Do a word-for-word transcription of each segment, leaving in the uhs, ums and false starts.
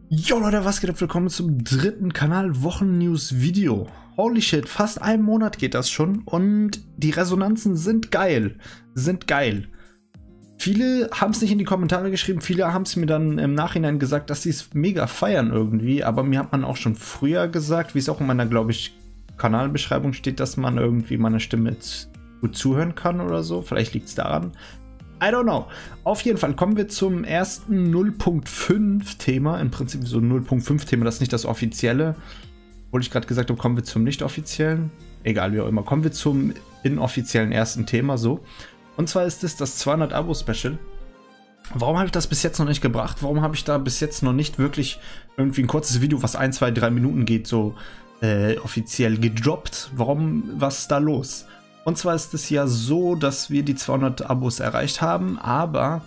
Jo Leute, was geht ab? Willkommen zum dritten Kanal-Wochen-News-Video. Holy shit, fast einen Monat geht das schon und die Resonanzen sind geil. Sind geil. Viele haben es nicht in die Kommentare geschrieben, viele haben es mir dann im Nachhinein gesagt, dass sie es mega feiern irgendwie, aber mir hat man auch schon früher gesagt, wie es auch in meiner, glaube ich, Kanalbeschreibung steht, dass man irgendwie meiner Stimme gut zuhören kann oder so. Vielleicht liegt es daran. I don't know. Auf jeden Fall kommen wir zum ersten null Punkt fünf Thema. Im Prinzip so ein null Punkt fünf Thema, das ist nicht das offizielle. Obwohl ich gerade gesagt habe, kommen wir zum nicht offiziellen. Egal, wie auch immer. Kommen wir zum inoffiziellen ersten Thema, so. Und zwar ist es das zweihundert Abo Special. Warum habe ich das bis jetzt noch nicht gebracht? Warum habe ich da bis jetzt noch nicht wirklich irgendwie ein kurzes Video, was ein, zwei, drei Minuten geht, so äh, offiziell gedroppt? Warum, was ist da los? Und zwar ist es ja so, dass wir die zweihundert Abos erreicht haben, aber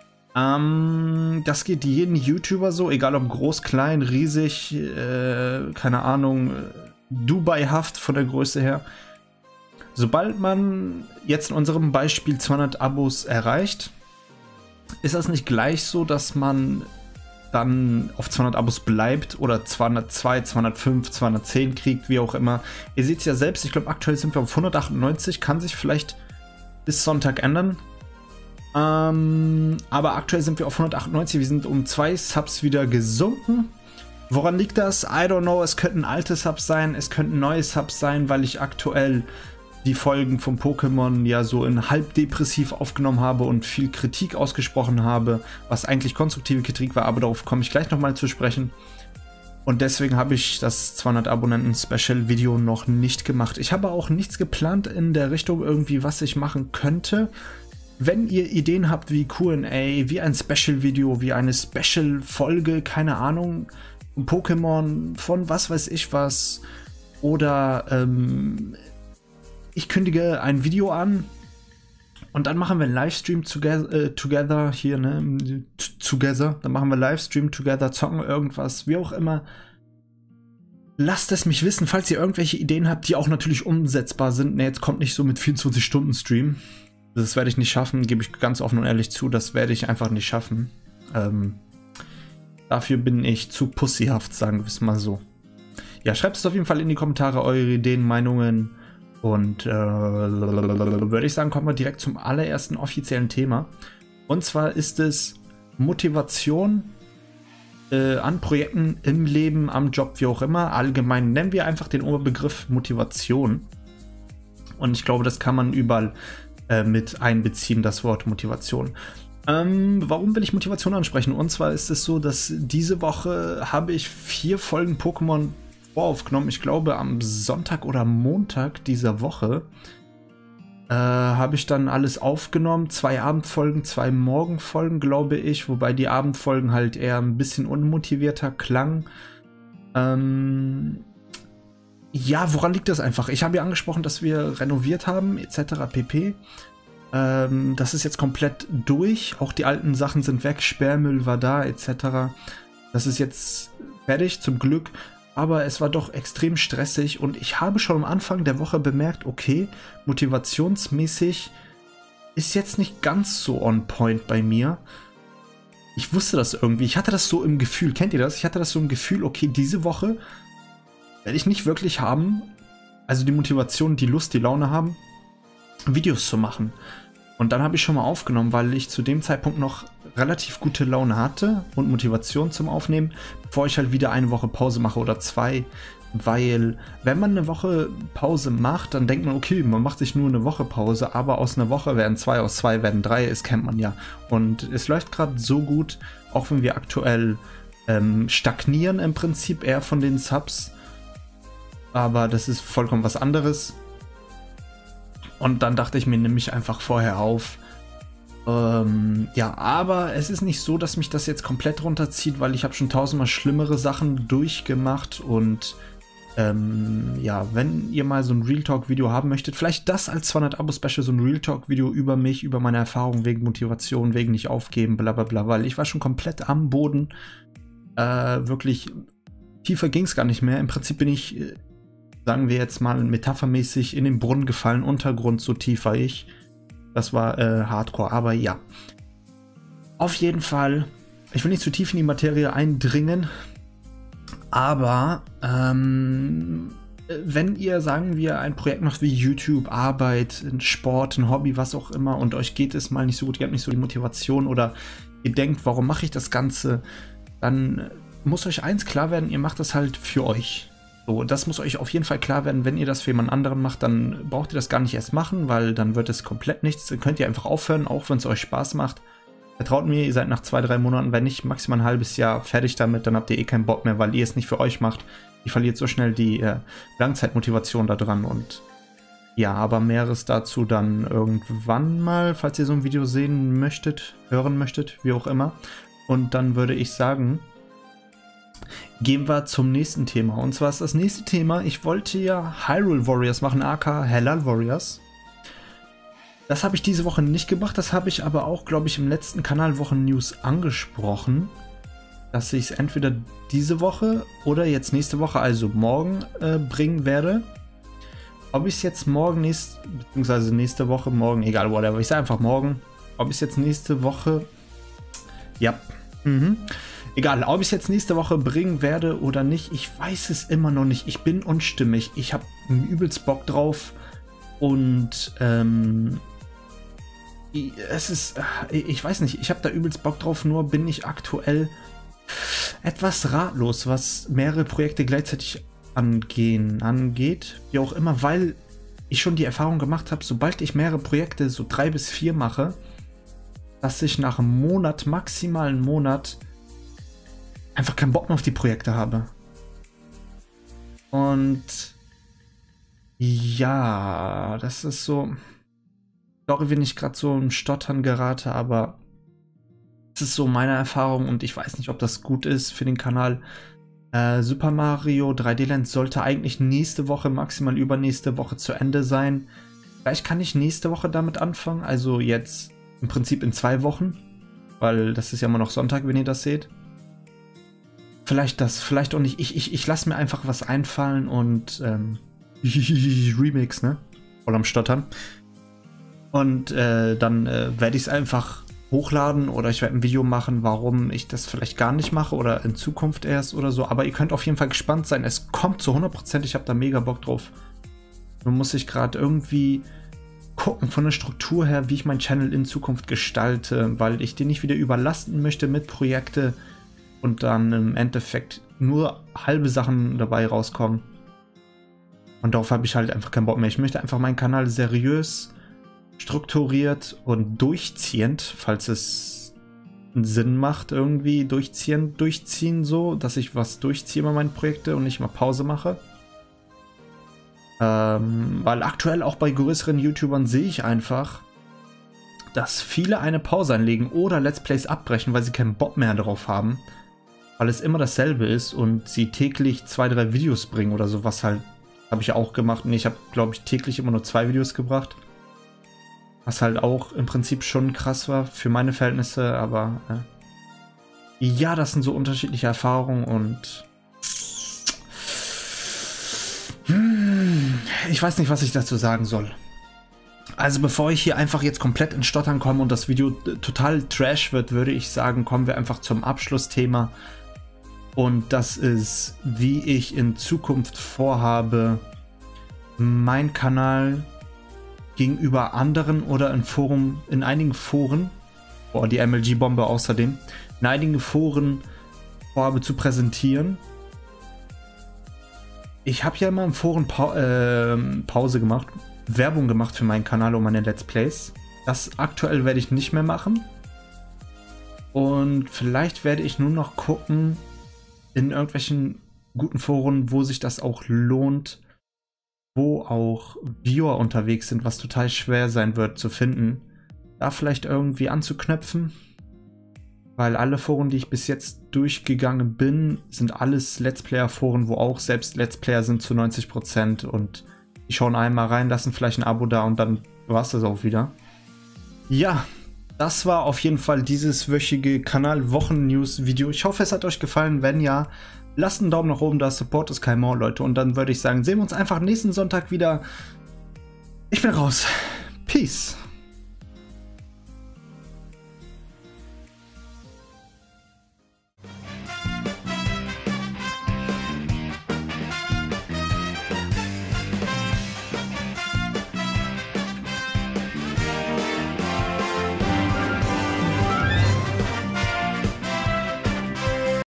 ähm, das geht jedem YouTuber so, egal ob groß, klein, riesig, äh, keine Ahnung, Dubai-haft von der Größe her. Sobald man jetzt in unserem Beispiel zweihundert Abos erreicht, ist das nicht gleich so, dass man dann auf zweihundert Abos bleibt oder zweihundertzwei, zweihundertfünf, zweihundertzehn kriegt, wie auch immer. Ihr seht es ja selbst, ich glaube aktuell sind wir auf hundertachtundneunzig, kann sich vielleicht bis Sonntag ändern. Ähm, aber aktuell sind wir auf hundertachtundneunzig, wir sind um zwei Subs wieder gesunken. Woran liegt das? I don't know, es könnten alte Subs sein, es könnten neue Subs sein, weil ich aktuell die Folgen von Pokémon ja so in halb depressiv aufgenommen habe und viel Kritik ausgesprochen habe, was eigentlich konstruktive Kritik war, aber darauf komme ich gleich nochmal zu sprechen. Und deswegen habe ich das zweihundert Abonnenten Special Video noch nicht gemacht. Ich habe auch nichts geplant in der Richtung irgendwie, was ich machen könnte. Wenn ihr Ideen habt wie Q und A, wie ein Special Video, wie eine Special Folge, keine Ahnung, Pokémon von was weiß ich was, oder ähm, ich kündige ein Video an und dann machen wir einen Livestream together, äh, together hier, ne, together, dann machen wir Livestream together, zocken irgendwas, wie auch immer. Lasst es mich wissen, falls ihr irgendwelche Ideen habt, die auch natürlich umsetzbar sind. Ne, jetzt kommt nicht so mit vierundzwanzig Stunden Stream. Das werde ich nicht schaffen, gebe ich ganz offen und ehrlich zu, das werde ich einfach nicht schaffen. Ähm, dafür bin ich zu pussyhaft, sagen wir es mal so. Ja, schreibt es auf jeden Fall in die Kommentare, eure Ideen, Meinungen. Und äh, würde ich sagen, kommen wir direkt zum allerersten offiziellen Thema. Und zwar ist es Motivation äh, an Projekten im Leben, am Job, wie auch immer. Allgemein nennen wir einfach den Oberbegriff Motivation. Und ich glaube, das kann man überall äh, mit einbeziehen, das Wort Motivation. Ähm, warum will ich Motivation ansprechen? Und zwar ist es so, dass diese Woche habe ich vier Folgen Pokémon aufgenommen. Ich glaube am Sonntag oder Montag dieser Woche äh, habe ich dann alles aufgenommen. Zwei Abendfolgen, zwei Morgenfolgen, glaube ich, wobei die Abendfolgen halt eher ein bisschen unmotivierter klangen. Ähm, ja, woran liegt das einfach? Ich habe ja angesprochen, dass wir renoviert haben, et cetera pp. Ähm, das ist jetzt komplett durch. Auch die alten Sachen sind weg, Sperrmüll war da, et cetera. Das ist jetzt fertig, zum Glück. Aber es war doch extrem stressig und ich habe schon am Anfang der Woche bemerkt, okay, motivationsmäßig ist jetzt nicht ganz so on point bei mir. Ich wusste das irgendwie, ich hatte das so im Gefühl, kennt ihr das? Ich hatte das so im Gefühl, okay, diese Woche werde ich nicht wirklich haben, also die Motivation, die Lust, die Laune haben, Videos zu machen. Und dann habe ich schon mal aufgenommen, weil ich zu dem Zeitpunkt noch relativ gute Laune hatte und Motivation zum Aufnehmen, bevor ich halt wieder eine Woche Pause mache oder zwei, weil wenn man eine Woche Pause macht, dann denkt man, okay, man macht sich nur eine Woche Pause, aber aus einer Woche werden zwei, aus zwei werden drei, das kennt man ja. Und es läuft gerade so gut, auch wenn wir aktuell ähm, stagnieren im Prinzip eher von den Subs, aber das ist vollkommen was anderes. Und dann dachte ich mir, nehme ich einfach vorher auf. Ähm, ja, aber es ist nicht so, dass mich das jetzt komplett runterzieht, weil ich habe schon tausendmal schlimmere Sachen durchgemacht. Und ähm, ja, wenn ihr mal so ein Real Talk Video haben möchtet, vielleicht das als zweihundert Abo Special, so ein Real Talk Video über mich, über meine Erfahrungen wegen Motivation, wegen nicht aufgeben, bla bla bla, weil ich war schon komplett am Boden. Äh, wirklich, tiefer ging es gar nicht mehr. Im Prinzip bin ich... sagen wir jetzt mal metaphermäßig in den Brunnen gefallen, Untergrund, so tief war ich. Das war äh, Hardcore, aber ja. Auf jeden Fall, ich will nicht zu tief in die Materie eindringen. Aber ähm, wenn ihr, sagen wir, ein Projekt macht wie YouTube, Arbeit, Sport, ein Hobby, was auch immer, und euch geht es mal nicht so gut, ihr habt nicht so die Motivation oder ihr denkt, warum mache ich das Ganze, dann muss euch eins klar werden, ihr macht das halt für euch. So, das muss euch auf jeden Fall klar werden, wenn ihr das für jemand anderen macht, dann braucht ihr das gar nicht erst machen, weil dann wird es komplett nichts. Dann könnt ihr einfach aufhören, auch wenn es euch Spaß macht. Vertraut mir, ihr seid nach zwei, drei Monaten, wenn nicht maximal ein halbes Jahr fertig damit, dann habt ihr eh keinen Bock mehr, weil ihr es nicht für euch macht. Ihr verliert so schnell die äh, Langzeitmotivation da dran und ja, aber Mehres dazu dann irgendwann mal, falls ihr so ein Video sehen möchtet, hören möchtet, wie auch immer. Und dann würde ich sagen, gehen wir zum nächsten Thema. Und zwar ist das nächste Thema, ich wollte ja Hyrule Warriors machen, aka Halal Warriors. Das habe ich diese Woche nicht gemacht, das habe ich aber auch, glaube ich, im letzten Kanalwochen-News angesprochen, dass ich es entweder diese Woche oder jetzt nächste Woche, also morgen, äh, bringen werde. Ob ich es jetzt morgen, nächst, beziehungsweise nächste Woche, morgen, egal, whatever, ich sage einfach morgen, ob ich es jetzt nächste Woche, ja, mhm. Egal, ob ich es jetzt nächste Woche bringen werde oder nicht, ich weiß es immer noch nicht. Ich bin unstimmig. Ich habe übelst Bock drauf. Und ähm, es ist, ich weiß nicht, ich habe da übelst Bock drauf, nur bin ich aktuell etwas ratlos, was mehrere Projekte gleichzeitig angehen, angeht. Wie auch immer, weil ich schon die Erfahrung gemacht habe, sobald ich mehrere Projekte, so drei bis vier mache, dass ich nach einem Monat, maximal einen Monat, einfach keinen Bock mehr auf die Projekte habe. Und ja, das ist so, sorry, wenn ich gerade so im Stottern gerate, aber das ist so meine Erfahrung und ich weiß nicht, ob das gut ist für den Kanal. Äh, Super Mario drei D Land sollte eigentlich nächste Woche, maximal übernächste Woche zu Ende sein. Vielleicht kann ich nächste Woche damit anfangen, also jetzt im Prinzip in zwei Wochen, weil das ist ja immer noch Sonntag, wenn ihr das seht. Vielleicht das, vielleicht auch nicht. Ich, ich, ich lasse mir einfach was einfallen und ähm, Remix, ne? Voll am Stottern. Und äh, dann äh, werde ich es einfach hochladen oder ich werde ein Video machen, warum ich das vielleicht gar nicht mache oder in Zukunft erst oder so. Aber ihr könnt auf jeden Fall gespannt sein. Es kommt zu hundert Prozent. Ich habe da mega Bock drauf. Nun muss ich gerade irgendwie gucken von der Struktur her, wie ich meinen Channel in Zukunft gestalte, weil ich den nicht wieder überlasten möchte mit Projekten und dann im Endeffekt nur halbe Sachen dabei rauskommen. Und darauf habe ich halt einfach keinen Bock mehr. Ich möchte einfach meinen Kanal seriös, strukturiert und durchziehend, falls es einen Sinn macht, irgendwie durchziehend durchziehen, so, dass ich was durchziehe bei meinen Projekten und nicht mal Pause mache. Ähm, weil aktuell auch bei größeren YouTubern sehe ich einfach, dass viele eine Pause einlegen oder Let's Plays abbrechen, weil sie keinen Bock mehr drauf haben. Weil es immer dasselbe ist und sie täglich zwei, drei Videos bringen oder so, was halt, habe ich auch gemacht. Und ich habe, glaube ich, täglich immer nur zwei Videos gebracht. Was halt auch im Prinzip schon krass war für meine Verhältnisse, aber äh, ja, das sind so unterschiedliche Erfahrungen und hm, ich weiß nicht, was ich dazu sagen soll. Also bevor ich hier einfach jetzt komplett ins Stottern komme und das Video total trash wird, würde ich sagen, kommen wir einfach zum Abschlussthema. Und das ist, wie ich in Zukunft vorhabe, meinen Kanal gegenüber anderen oder in Foren, in einigen Foren, boah, die M L G-Bombe außerdem, in einigen Foren vorhabe zu präsentieren. Ich habe ja immer im Foren pa äh, Pause gemacht, Werbung gemacht für meinen Kanal und meine Let's Plays. Das aktuell werde ich nicht mehr machen. Und vielleicht werde ich nur noch gucken, in irgendwelchen guten Foren, wo sich das auch lohnt, wo auch Viewer unterwegs sind, was total schwer sein wird zu finden, da vielleicht irgendwie anzuknöpfen, weil alle Foren, die ich bis jetzt durchgegangen bin, sind alles Let's Player Foren, wo auch selbst Let's Player sind zu neunzig Prozent und die schauen einmal rein, lassen vielleicht ein Abo da und dann war es das auch wieder. Ja, das war auf jeden Fall dieses wöchige Kanal-Wochen-News-Video. Ich hoffe, es hat euch gefallen. Wenn ja, lasst einen Daumen nach oben da. Support ist kein More, Leute. Und dann würde ich sagen, sehen wir uns einfach nächsten Sonntag wieder. Ich bin raus. Peace.